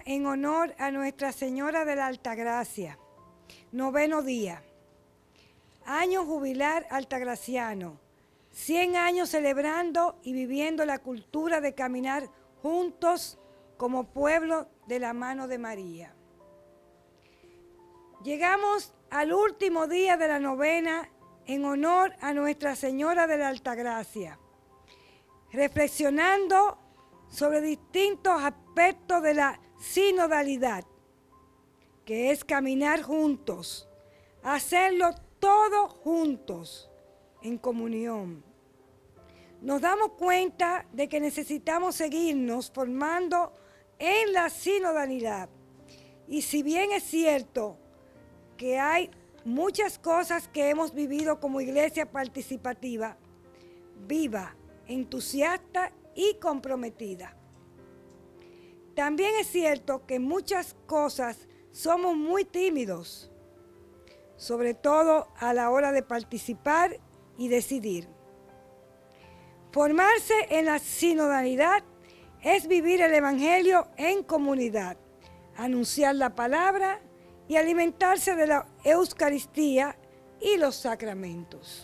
en honor a Nuestra Señora de la Altagracia. Noveno día. Año jubilar altagraciano. 100 años celebrando y viviendo la cultura de caminar juntos como pueblo de la mano de María. Llegamos al último día de la novena en honor a Nuestra Señora de la Altagracia, reflexionando sobre distintos aspectos de la sinodalidad, que es caminar juntos, hacerlo todos juntos, en comunión. Nos damos cuenta de que necesitamos seguirnos formando en la sinodalidad. Y si bien es cierto que hay muchas cosas que hemos vivido como iglesia participativa, viva, entusiasta y comprometida. También es cierto que en muchas cosas somos muy tímidos, sobre todo a la hora de participar y decidir. Formarse en la sinodalidad es vivir el Evangelio en comunidad, anunciar la palabra y alimentarse de la Eucaristía y los sacramentos.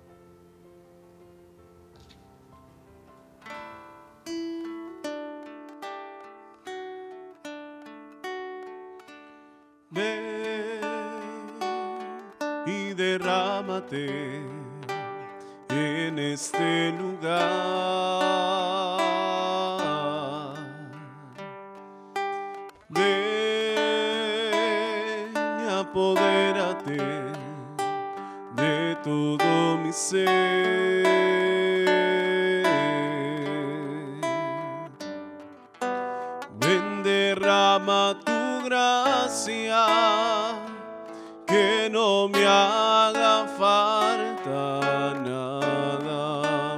Ven y derrámate en este lugar. Ven y apodérate de todo mi ser. Ven, derrama tu gracia, que no me haga falta nada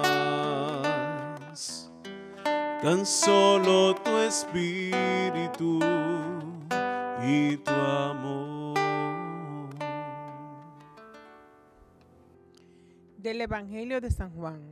más, tan solo tu espíritu y tu amor. Del Evangelio de San Juan.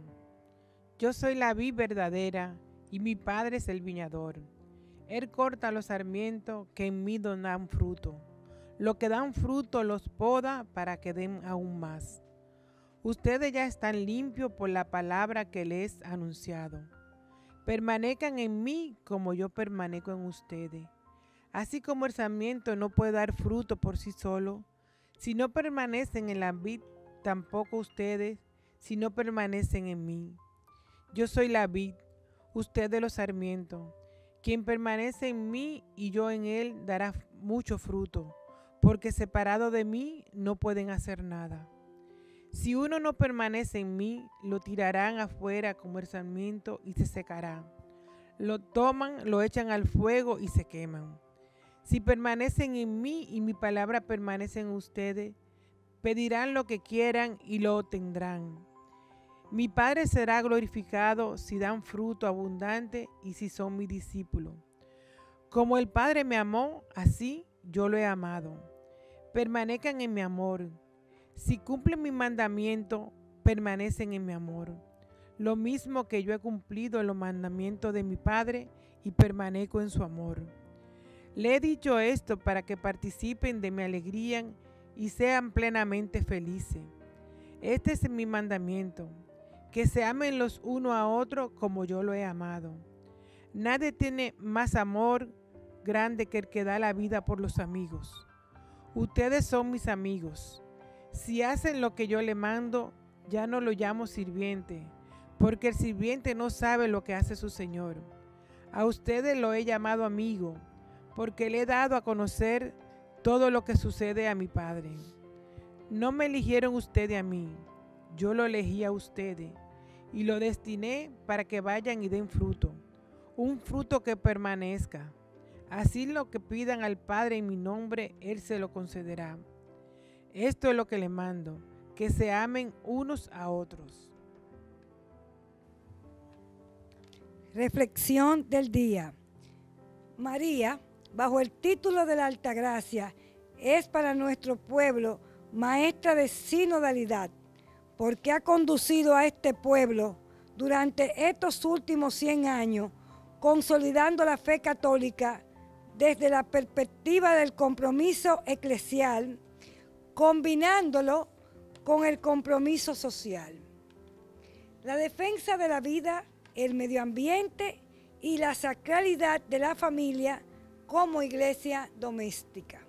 Yo soy la vid verdadera y mi Padre es el viñador. Él corta los sarmientos que en mí dan fruto. Lo que dan fruto los poda para que den aún más. Ustedes ya están limpios por la palabra que les he anunciado. Permanezcan en mí como yo permanezco en ustedes. Así como el sarmiento no puede dar fruto por sí solo, si no permanecen en la vid, tampoco ustedes, si no permanecen en mí. Yo soy la vid, ustedes los sarmientos. Quien permanece en mí y yo en él dará mucho fruto, porque separado de mí no pueden hacer nada. Si uno no permanece en mí, lo tirarán afuera como el sarmiento y se secará. Lo toman, lo echan al fuego y se queman. Si permanecen en mí y mi palabra permanece en ustedes, pedirán lo que quieran y lo obtendrán. Mi Padre será glorificado si dan fruto abundante y si son mis discípulos. Como el Padre me amó, así yo lo he amado. Permanezcan en mi amor. Si cumplen mi mandamiento, permanecen en mi amor. Lo mismo que yo he cumplido los mandamientos de mi Padre y permanezco en su amor. Le he dicho esto para que participen de mi alegría y sean plenamente felices. Este es mi mandamiento, que se amen los unos a otros como yo lo he amado. Nadie tiene más amor grande que el que da la vida por los amigos. Ustedes son mis amigos. Si hacen lo que yo le mando, ya no lo llamo sirviente, porque el sirviente no sabe lo que hace su Señor. A ustedes lo he llamado amigo, porque le he dado a conocer todo lo que sucede a mi Padre. No me eligieron ustedes a mí, yo lo elegí a ustedes y lo destiné para que vayan y den fruto, un fruto que permanezca. Así lo que pidan al Padre en mi nombre, Él se lo concederá. Esto es lo que le mando, que se amen unos a otros. Reflexión del día. María, bajo el título de la Altagracia, es para nuestro pueblo maestra de sinodalidad, porque ha conducido a este pueblo durante estos últimos 100 años, consolidando la fe católica desde la perspectiva del compromiso eclesial, combinándolo con el compromiso social. La defensa de la vida, el medio ambiente y la sacralidad de la familia como iglesia doméstica.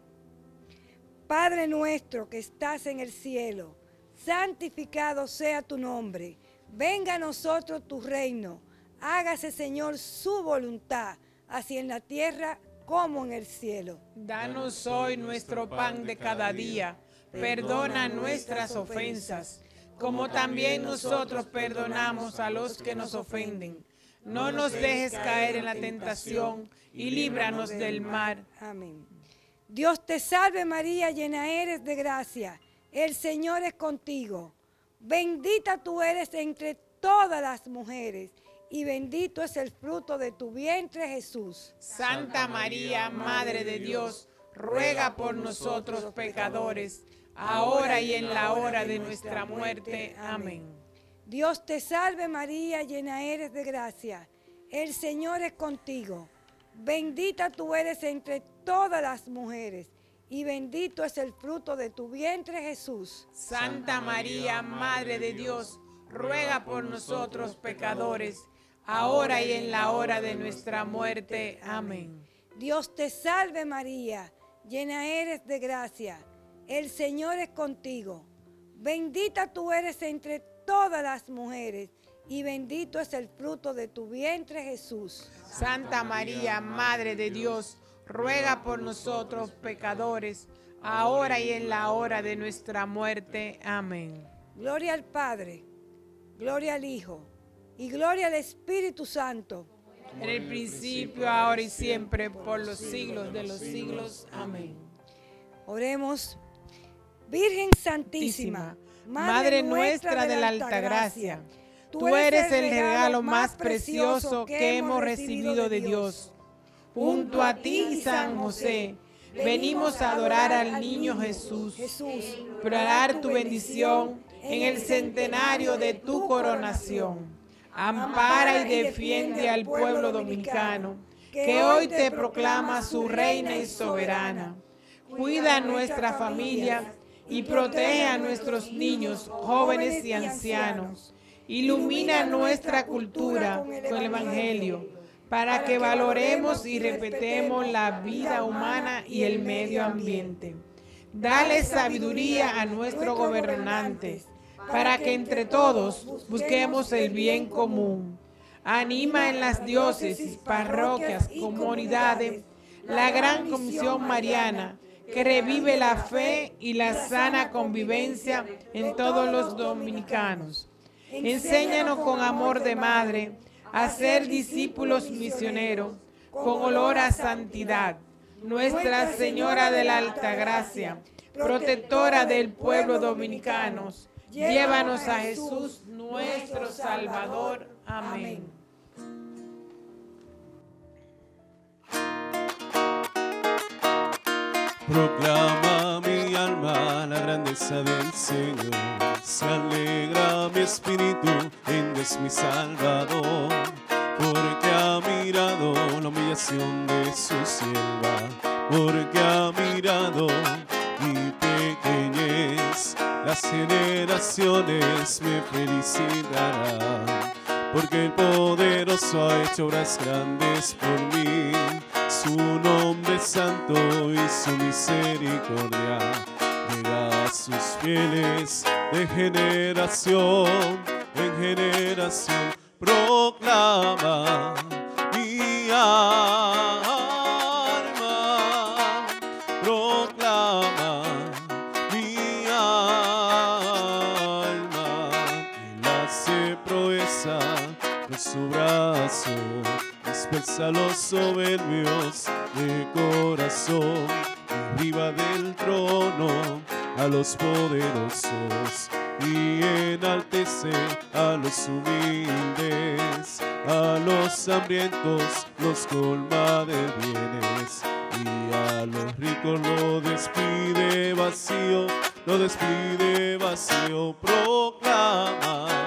Padre nuestro que estás en el cielo, santificado sea tu nombre. Venga a nosotros tu reino. Hágase, Señor, su voluntad, así en la tierra como en el cielo. Danos hoy nuestro pan de cada día. Perdona nuestras ofensas, como también nosotros perdonamos a los que nos ofenden. No nos dejes caer en la tentación y líbranos del mal. Amén. Dios te salve María, llena eres de gracia. El Señor es contigo. Bendita tú eres entre todas las mujeres y bendito es el fruto de tu vientre, Jesús. Santa María, Madre de Dios, ruega por nosotros pecadores, ahora y en la hora de nuestra muerte. Amén. Dios te salve María, llena eres de gracia. El Señor es contigo. Bendita tú eres entre todas las mujeres y bendito es el fruto de tu vientre, Jesús. Santa María, Madre de Dios, ruega por nosotros pecadores, ahora y en la hora de nuestra muerte. Amén. Dios te salve María, llena eres de gracia. El Señor es contigo. Bendita tú eres entre todas las mujeres y bendito es el fruto de tu vientre, Jesús. Santa María, Madre de Dios, ruega por nosotros pecadores, ahora y en la hora de nuestra muerte. Amén. Gloria al Padre, gloria al Hijo y gloria al Espíritu Santo. En el principio, ahora y siempre, por los siglos de los siglos. Amén. Oremos. Virgen Santísima, Madre nuestra de la Altagracia, tú eres el regalo más precioso que hemos recibido de Dios. Junto a ti, San José, venimos a adorar al niño Jesús, implorar tu bendición en el centenario de tu coronación. Ampara y defiende al pueblo dominicano, que hoy te proclama su reina y soberana. Cuida a nuestra familia y protege a nuestros niños, jóvenes y ancianos. Ilumina nuestra cultura con el Evangelio, para que valoremos y respetemos la vida humana y el medio ambiente. Dale sabiduría a nuestros gobernantes, para que entre todos busquemos el bien común. Anima en las diócesis, parroquias, comunidades, la gran comisión mariana, que revive la fe y la sana convivencia en todos los dominicanos. Enséñanos con amor de madre a ser discípulos misioneros, con olor a santidad. Nuestra Señora de la Altagracia, protectora del pueblo dominicano, llévanos a Jesús, nuestro Salvador. Amén. Proclama mi alma la grandeza del Señor, se alegra mi espíritu en Dios mi Salvador, porque ha mirado la humillación de su sierva, porque ha mirado mi pequeñez, las generaciones me felicitarán, porque el poderoso ha hecho obras grandes por mí. Su nombre es santo y su misericordia llega a sus fieles de generación en generación. Proclama mi alma, proclama mi alma. Él hace proeza con su brazo, dispersa a los soberbios de corazón, arriba del trono a los poderosos y enaltece a los humildes, a los hambrientos los colma de bienes y a los ricos lo despide vacío, lo despide vacío. Proclama